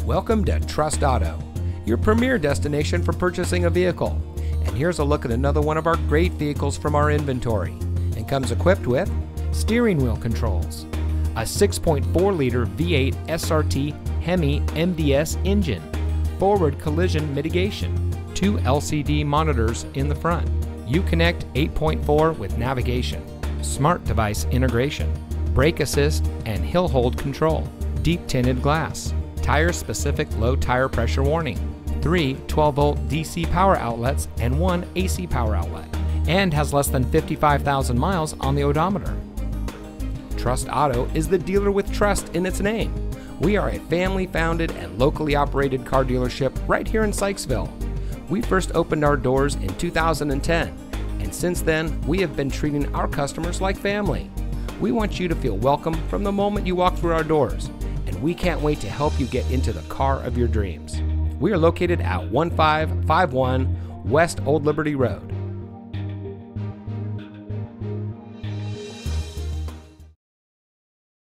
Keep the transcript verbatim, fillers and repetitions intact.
Welcome to Trust Auto, your premier destination for purchasing a vehicle. And here's a look at another one of our great vehicles from our inventory, and comes equipped with steering wheel controls, a six point four liter V eight S R T Hemi M D S engine, forward collision mitigation, two L C D monitors in the front, Uconnect eight point four with navigation, smart device integration, brake assist and hill hold control, deep tinted glass, tire-specific low tire pressure warning, three twelve volt D C power outlets and one A C power outlet, and has less than fifty-five thousand miles on the odometer. Trust Auto is the dealer with trust in its name. We are a family-founded and locally operated car dealership right here in Sykesville. We first opened our doors in two thousand ten, and since then, we have been treating our customers like family. We want you to feel welcome from the moment you walk through our doors, and we can't wait to help you get into the car of your dreams. We are located at one five five one West Old Liberty Road,